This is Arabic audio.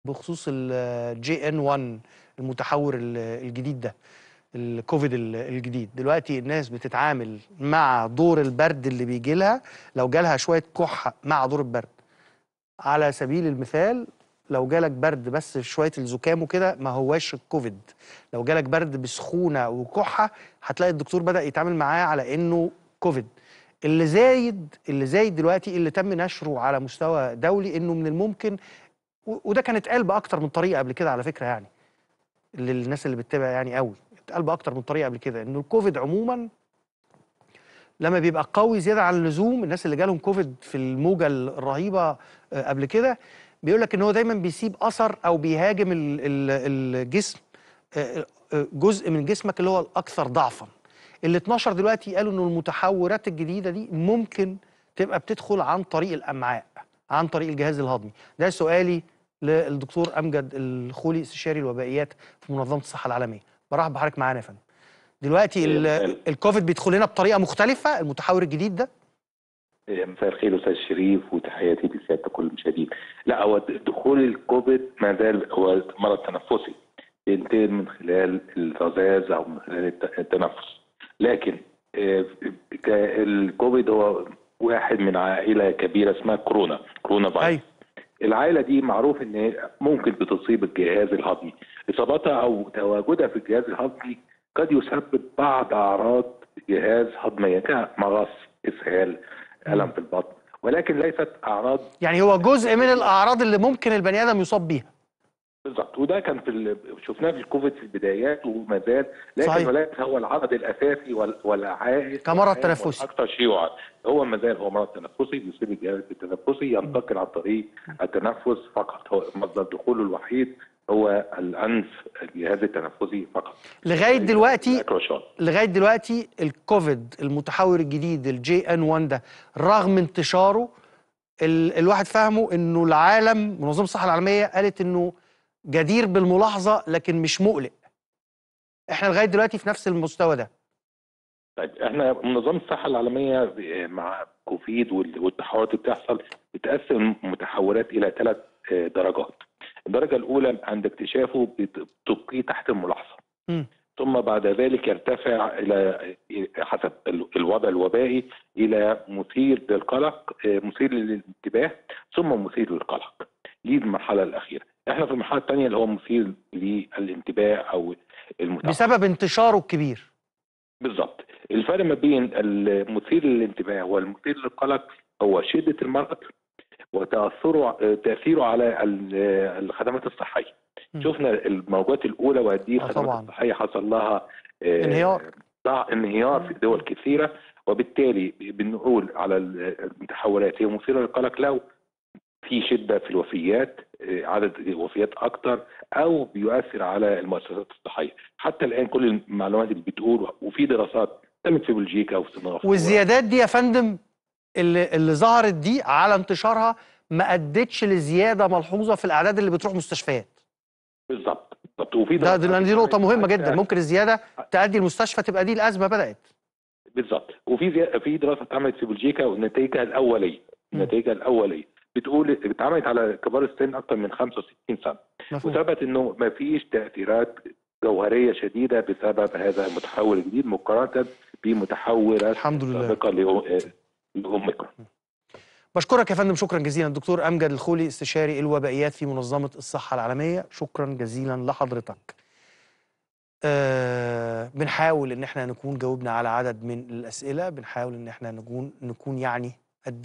بخصوص الجي ان 1 المتحور الجديد ده، الكوفيد الجديد. دلوقتي الناس بتتعامل مع دور البرد اللي بيجي لها، لو جالها شويه كحه مع دور البرد. على سبيل المثال، لو جالك برد بس شويه الزكام وكده ما هواش الكوفيد. لو جالك برد بسخونه وكحه هتلاقي الدكتور بدأ يتعامل معاه على انه كوفيد. اللي زايد دلوقتي اللي تم نشره على مستوى دولي انه من الممكن، وده كان اتقال باكتر من طريقه قبل كده على فكره، يعني للناس اللي بتتابع يعني قوي، اتقال باكتر من طريقه قبل كده انه الكوفيد عموما لما بيبقى قوي زياده عن اللزوم. الناس اللي جالهم كوفيد في الموجه الرهيبه قبل كده، بيقول لك ان هو دايما بيسيب اثر او بيهاجم الجسم، جزء من جسمك اللي هو الاكثر ضعفا. اللي اتنشر دلوقتي قالوا انه المتحورات الجديده دي ممكن تبقى بتدخل عن طريق الامعاء، عن طريق الجهاز الهضمي. ده سؤالي للدكتور امجد الخولي، استشاري الوبائيات في منظمه الصحه العالميه. برحب بحضرتك معانا يا فندم. دلوقتي الكوفيد بيدخل لنا بطريقه مختلفه، المتحور الجديد ده. مساء الخير استاذ شريف، وتحياتي لسيادة كل المشاهدين. لا، هو دخول الكوفيد ما زال هو مرض تنفسي ينتقل من خلال الرذاذ او من خلال التنفس، لكن الكوفيد هو واحد من عائله كبيره اسمها كورونا فيروس. ايوه. العائله دي معروف ان هي ممكن بتصيب الجهاز الهضمي. اصابتها او تواجدها في الجهاز الهضمي قد يسبب بعض اعراض جهاز هضميه كمغص، اسهال، الم في البطن، ولكن ليست اعراض. يعني هو جزء من الاعراض اللي ممكن البني ادم يصاب بيها. بالظبط، وده كان شفناه في الكوفيد في البدايات وما زال، لكن صحيح. ولكن هو العرض الاساسي والعائد كمرض تنفسي والاكثر شيوعا. هو ما زال هو مرض تنفسي بيصيب الجهاز التنفسي، ينتقل عن طريق التنفس فقط. هو مصدر دخوله الوحيد هو الانف، الجهاز التنفسي فقط. لغايه دلوقتي الكوفيد المتحور الجديد الجي ان 1 ده، رغم انتشاره، الواحد فاهمه انه العالم، منظمه الصحه العالميه قالت انه جدير بالملاحظه لكن مش مقلق. احنا لغايه دلوقتي في نفس المستوى ده. طيب، احنا منظمه الصحه العالميه مع كوفيد والتحورات اللي بتحصل بتقسم المتحورات الى 3 درجات. الدرجه الاولى عند اكتشافه بتبقيه تحت الملاحظه، ثم بعد ذلك يرتفع الى حسب الوضع الوبائي الى مثير للقلق، مثير للانتباه، ثم مثير للقلق. دي المرحله الاخيره. احنا في المرحله الثانيه اللي هو مثير للانتباه او المتابعه بسبب انتشاره الكبير. بالظبط. الفرق ما بين المثير للانتباه والمثير للقلق هو شده المرض تاثيره على الخدمات الصحيه. شفنا الموجات الاولى وهذه الخدمات الصحيه حصل لها انهيار في دول كثيره، وبالتالي بنقول على المتحورات هي مثيره للقلق لو في شده في الوفيات، عدد الوفيات اكثر، او بيؤثر على المؤسسات الصحيه. حتى الان كل المعلومات اللي بتقول، وفي دراسات تمت في بلجيكا وفي سنغافوره، والزيادات دي يا فندم اللي ظهرت دي على انتشارها ما ادتش لزياده ملحوظه في الاعداد اللي بتروح مستشفيات. بالظبط. وفي دي نقطه مهمه جدا. ممكن الزياده تؤدي المستشفى تبقى دي الازمه بدات. بالظبط. وفي دراسه اتعملت في بلجيكا ونتائجها الاوليه اتعملت على كبار السن اكثر من 65 سنه، وثبت انه ما فيش تاثيرات جوهريه شديده بسبب هذا المتحول الجديد مقارنه بمتحورات سابقه لاوميكرون. بشكرك يا فندم، شكرا جزيلا. الدكتور امجد الخولي، استشاري الوبائيات في منظمه الصحه العالميه، شكرا جزيلا لحضرتك. بنحاول ان احنا نكون جاوبنا على عدد من الاسئله، بنحاول ان احنا نكون يعني